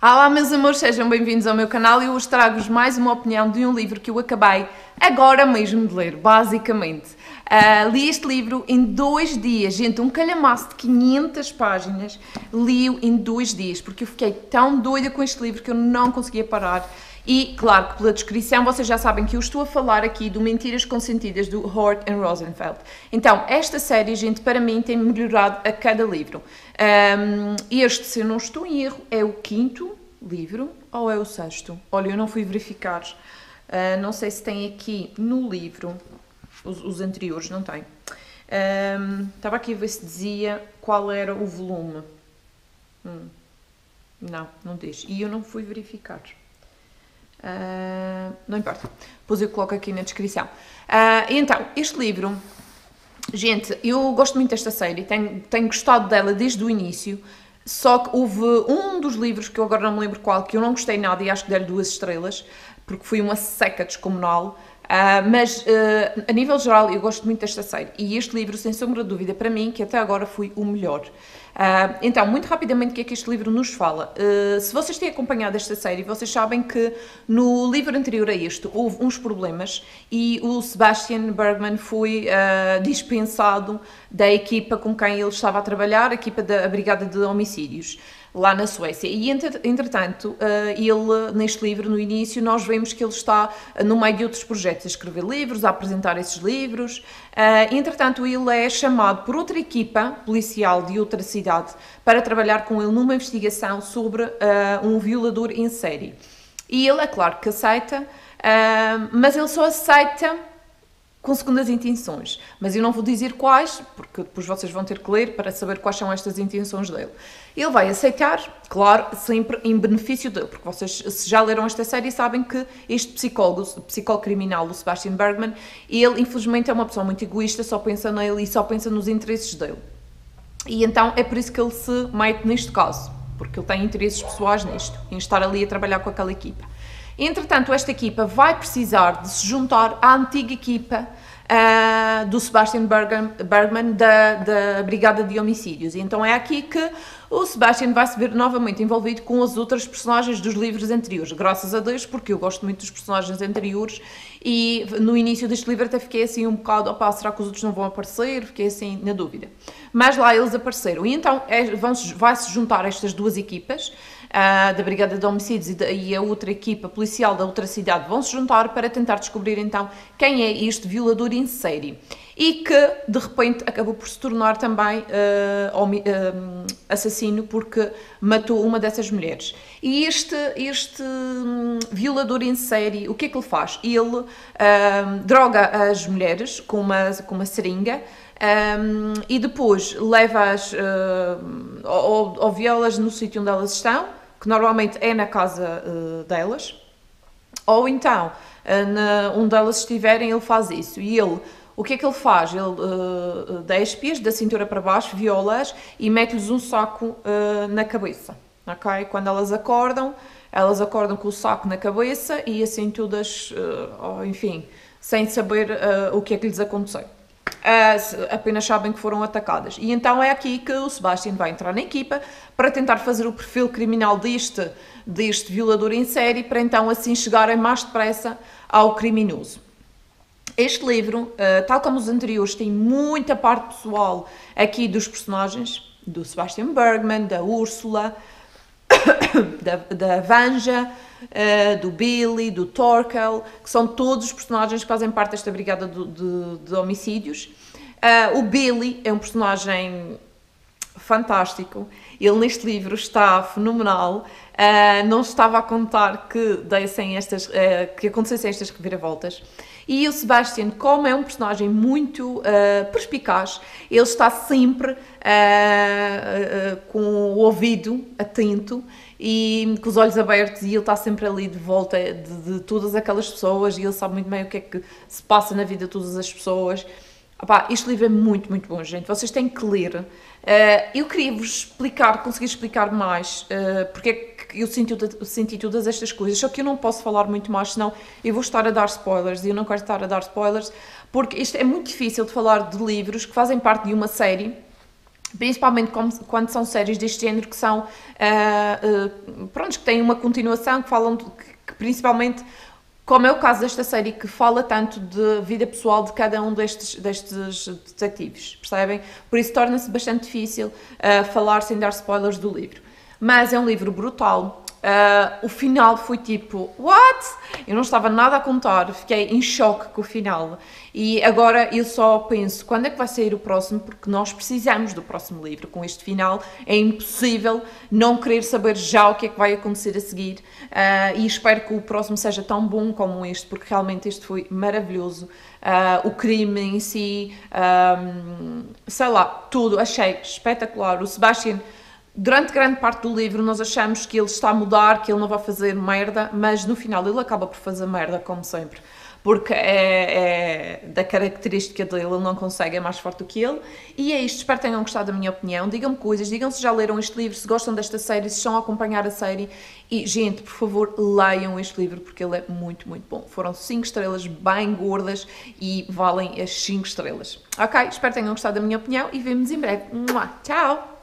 Olá meus amores, sejam bem-vindos ao meu canal e hoje trago-vos mais uma opinião de um livro que eu acabei agora mesmo de ler, basicamente. Li este livro em 2 dias, gente, um calhamaço de 500 páginas, li-o em 2 dias, porque eu fiquei tão doida com este livro que eu não conseguia parar. E, claro, que pela descrição vocês já sabem que eu estou a falar aqui do Mentiras Consentidas do Hort and Rosenfeld. Então, esta série, gente, para mim tem melhorado a cada livro. Este, se eu não estou em erro, é o 5º livro ou é o 6º? Olha, eu não fui verificar. Não sei se tem aqui no livro, os anteriores, não tem. Estava aqui a ver se dizia qual era o volume. Não diz. E eu não fui verificar. Não importa, depois eu coloco aqui na descrição. Então, este livro, gente, eu gosto muito desta série, tenho gostado dela desde o início, só que houve um dos livros, que eu agora não me lembro qual, que eu não gostei nada e acho que dei-lhe 2 estrelas, porque foi uma seca descomunal, mas a nível geral eu gosto muito desta série, e este livro, sem sombra de dúvida, para mim, que até agora foi o melhor. Então, muito rapidamente, o que é que este livro nos fala? Se vocês têm acompanhado esta série, vocês sabem que no livro anterior a este houve uns problemas e o Sebastian Bergman foi dispensado da equipa com quem ele estava a trabalhar, a equipa da Brigada de Homicídios, lá na Suécia. E, entretanto, ele, neste livro, no início, nós vemos que ele está no meio de outros projetos, a escrever livros, a apresentar esses livros. Entretanto, ele é chamado por outra equipa policial de outra cidade para trabalhar com ele numa investigação sobre um violador em série. E ele, é claro que aceita, mas ele só aceita com segundas intenções, mas eu não vou dizer quais, porque depois vocês vão ter que ler para saber quais são estas intenções dele. Ele vai aceitar, claro, sempre em benefício dele, porque vocês, se já leram esta série, sabem que este psicólogo criminal, o Sebastian Bergman, ele infelizmente é uma pessoa muito egoísta, só pensa nele e só pensa nos interesses dele. E então é por isso que ele se mete neste caso, porque ele tem interesses pessoais nisto, em estar ali a trabalhar com aquela equipa. Entretanto, esta equipa vai precisar de se juntar à antiga equipa do Sebastian Bergman da Brigada de Homicídios. E então é aqui que o Sebastian vai se ver novamente envolvido com as outras personagens dos livros anteriores. Graças a Deus, porque eu gosto muito dos personagens anteriores e no início deste livro até fiquei assim um bocado, opá, será que os outros não vão aparecer? Fiquei assim na dúvida. Mas lá eles apareceram. E então vai-se juntar estas 2 equipas, da Brigada de Homicídios e a outra equipa policial da outra cidade, vão se juntar para tentar descobrir então quem é este violador em série e que de repente acabou por se tornar também assassino porque matou uma dessas mulheres. E este violador em série, o que é que ele faz? Ele droga as mulheres com uma seringa, e depois leva-as ou viola-as no sítio onde elas estão, que normalmente é na casa delas, ou então onde elas estiverem ele faz isso. E ele, o que é que ele faz? Ele despe-as da cintura para baixo, viola-as e mete-lhes um saco na cabeça, ok? Quando elas acordam com o saco na cabeça e assim todas, enfim, sem saber o que é que lhes aconteceu. Apenas sabem que foram atacadas. E então é aqui que o Sebastian vai entrar na equipa para tentar fazer o perfil criminal deste violador em série, para então assim chegarem mais depressa ao criminoso. Este livro, tal como os anteriores, tem muita parte pessoal aqui dos personagens, do Sebastian Bergman, da Úrsula, da Vanja, do Billy, do Torkel, que são todos os personagens que fazem parte desta brigada de homicídios. O Billy é um personagem fantástico, ele neste livro está fenomenal, não estava a contar que acontecessem estas reviravoltas. E o Sebastian, como é um personagem muito perspicaz, ele está sempre com o ouvido atento e com os olhos abertos, e ele está sempre ali de volta de todas aquelas pessoas, e ele sabe muito bem o que é que se passa na vida de todas as pessoas. Opá, este livro é muito, muito bom, gente. Vocês têm que ler. Eu queria vos conseguir explicar mais porque é que eu senti todas estas coisas, só que eu não posso falar muito mais, senão eu vou estar a dar spoilers, e eu não quero estar a dar spoilers, porque isto é muito difícil de falar de livros que fazem parte de uma série Principalmente quando são séries deste género que são, pronto, que têm uma continuação, que falam, que principalmente, como é o caso desta série, que fala tanto de vida pessoal de cada um destes detetives, percebem? Por isso torna-se bastante difícil falar sem dar spoilers do livro. Mas é um livro brutal. O final foi tipo, what? Eu não estava nada a contar, fiquei em choque com o final. E agora eu só penso, quando é que vai sair o próximo? Porque nós precisamos do próximo livro. Com este final é impossível não querer saber já o que é que vai acontecer a seguir. E espero que o próximo seja tão bom como este, porque realmente este foi maravilhoso. O crime em si, sei lá, tudo, achei espetacular. O Sebastian... Durante grande parte do livro nós achamos que ele está a mudar, que ele não vai fazer merda, mas no final ele acaba por fazer merda, como sempre. Porque é da característica dele, ele não consegue, é mais forte do que ele. E é isto, espero que tenham gostado da minha opinião. Digam-me coisas, digam se já leram este livro, se gostam desta série, se estão a acompanhar a série. E, gente, por favor, leiam este livro, porque ele é muito, muito bom. Foram 5 estrelas bem gordas e valem as 5 estrelas. Ok? Espero que tenham gostado da minha opinião e vemo-nos em breve. Tchau!